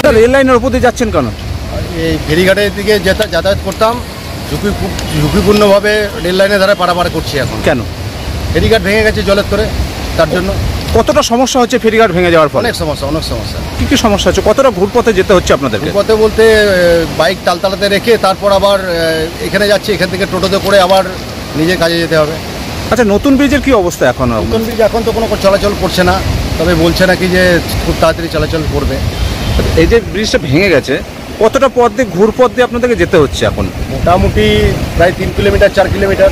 Rail লাইনের উপর দিয়ে যাচ্ছেন কেন? এই ফেরিঘাটের দিকে যাতায়াত করতাম, ঝুঁকিপূর্ণভাবে রেল লাইনের ধারে পারাপার করছি এখন। কেন? ফেরিঘাট ভেঙে গেছে জলের তোরে, তার জন্য। কতটা সমস্যা হচ্ছে ফেরিঘাট ভেঙে যাওয়ার ফলে? অনেক সমস্যা। কি সমস্যা হচ্ছে? কতটা ঘুরপথে যেতে হচ্ছে আপনাদের? ঘুরপথে বলতে বাইক তালতলাতে রেখে তারপর আবার এখানে যাচ্ছি, এখান থেকে টোটোতে করে আবার নিজের কাজে যেতে হবে। আচ্ছা, নতুন ব্রিজের কি অবস্থা এখন? নতুন ব্রিজ এখন তো কোনো চলাচল করছে না, তবে বলছে নাকি যে খুব তাড়াতাড়ি চলাচল করবে। এই যে ব্রিজটা ভেঙে গেছে, কতটা পথ দিয়ে ঘুরপথ দিয়ে আপনাদেরকে যেতে হচ্ছে এখন? মোটামুটি প্রায় 3 কিলোমিটার 4 কিলোমিটার।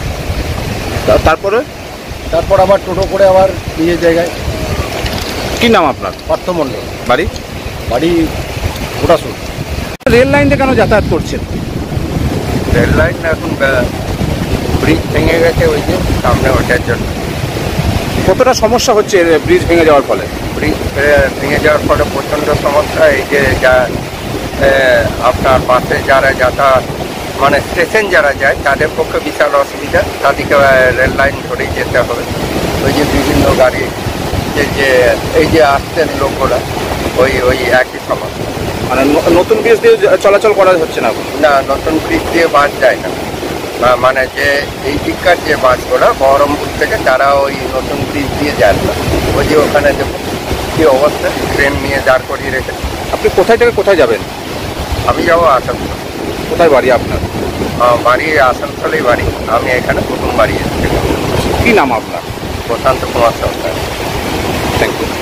তারপর আবার টোটো করে আবার নিজের জায়গায়। কি নাম আপনার? পার্থ মণ্ডল। বাড়ি ঘোটাসুর। রেল লাইন দিয়ে কেন যাতায়াত করছেন? রেল লাইন এখন ব্রিজ ভেঙে গেছে, ওই যে সামনে, ওটার জন্য। কতটা সমস্যা হচ্ছে ব্রিজ ভেঙে যাওয়ার ফলে? ব্রিজ ভেঙে যাওয়ার ফলে প্রচণ্ড সমস্যা। এই যে আপনার বাসে যারা যাতায়াত, মানে স্টেশন যারা যায়, তাদের পক্ষে বিশাল অসুবিধা। তাদেরকে রেল লাইন ধরেই যেতে হবে। ওই যে বিভিন্ন গাড়ি যে এই যে আসছেন লোকরা, ওই একই সমস্যা। মানে নতুন ব্রিজ দিয়ে চলাচল করা হচ্ছে না? না, নতুন ব্রিজ দিয়ে বাস যায় না। মানে যে এই দিককার যে বাসগুলো বহরমপুর থেকে, তারা ওই নতুন ব্রিজ দিয়ে যায় না। ওই যে ওখানে দেখুন কি অবস্থা, ট্রেন নিয়ে দাঁড় করিয়ে রেখেছে। আপনি কোথায় থেকে কোথায় যাবেন? আমি যাবো আসানসোল। কোথায় বাড়ি আপনার? বাড়ি আসানসোলেই বাড়ি। আমি এখানে প্রথম বাড়ি এসেছি। কি নাম আপনার? Prasanta Kumar Sarkar. Thank you.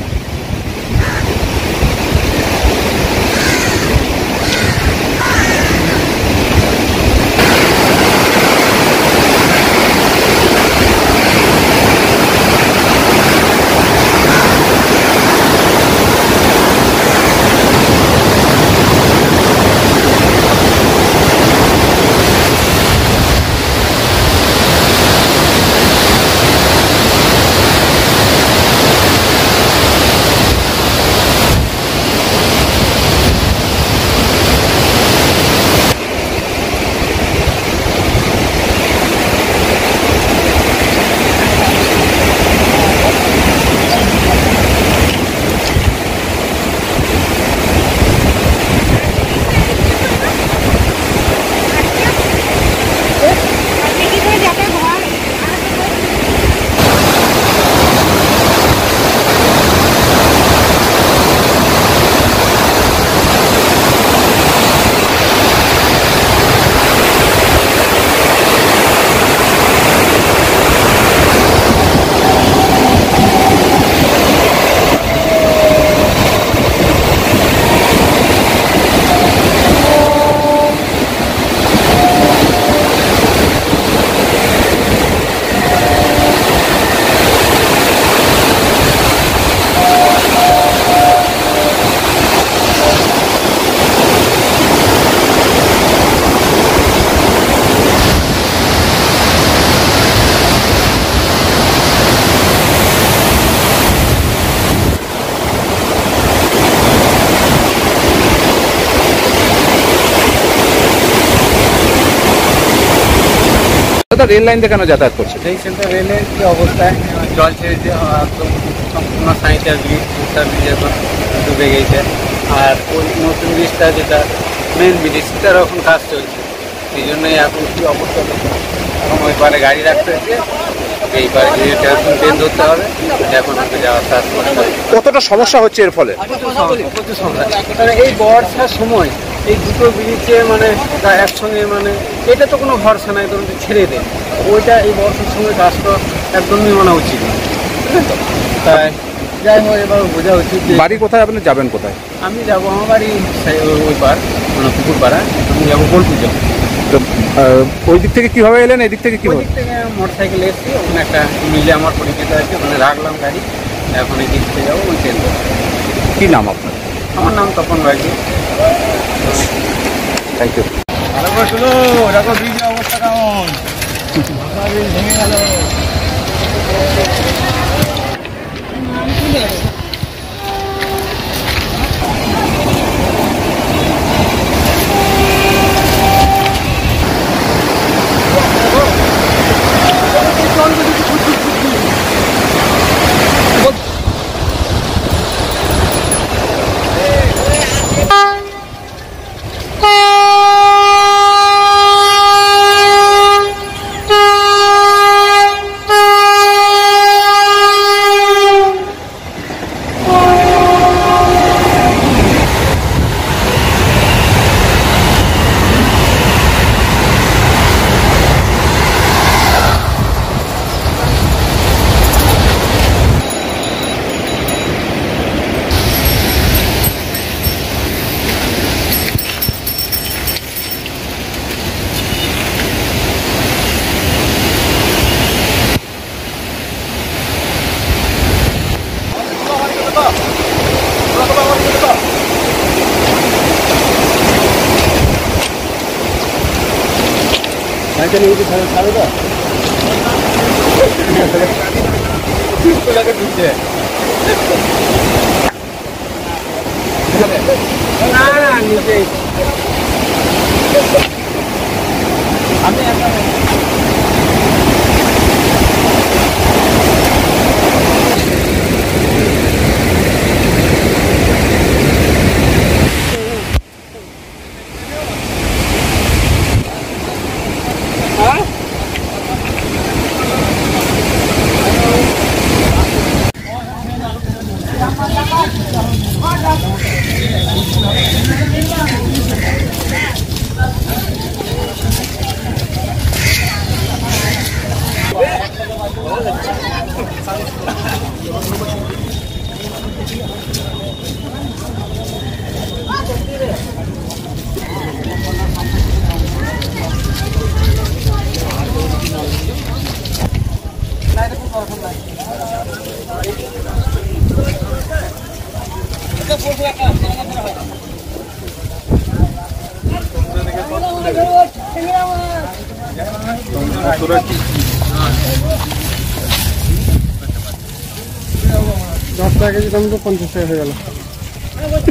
Rail line দিয়ে কেন যাতায়াত করছে? এই সেন্টার রেলের কি অবস্থায় জল ছেড়েছে, একদম সম্পূর্ণ সাঁইটা ব্রিজ এখন ডুবে গেছে। আর ওই নতুন ব্রিজটা যেটা মেন ব্রিজ, সেটার এখন কাজ চলছে। এই জন্যই এখন কি অবস্থা, এখন ওই পারে গাড়ি রাখতে হচ্ছে, এই পারে ট্রেন ধরতে হবে। এখন আমাকে যাওয়ার কাজ করতে হবে। কতটা সমস্যা হচ্ছে এর ফলে? প্রচুর সমস্যা। কারণ এই বর্ষার সময় এই দুটো ব্রিজে মানে একসঙ্গে, মানে এটা তো কোনো ভরসা নাই, ধরুন ছেড়ে দেয়। ওইটা এই বর্ষার সময় কাজ তো একদমই মানা উচিত না, তাই যাই হোক এবার বোঝা উচিত। বাড়ি কোথায়? আপনি যাবেন কোথায়? আমি যাবো আমার বাড়ি ওই পার, মানে পুকুর পাড়া। আমি যাবো বোলপুর যাবো। তো ওই দিক থেকে কীভাবে এলেন? এই দিক থেকে ওই দিক থেকে মোটর সাইকেলে এসেছি, ওখানে একটা মিলে আমার পরিচিত আছে, ওখানে রাখলাম গাড়ি। এখন এই দিক থেকে যাবো, ওই ট্রেন। কি নাম আপনার? আমার নাম তপন বাগি। Thank you. ভালো শুনো, দেখো ব্রিজের অবস্থা কেমন, ভেঙে গেল। 10 টাকা কেজি দাম তো 50 টাকা হয়ে গেল।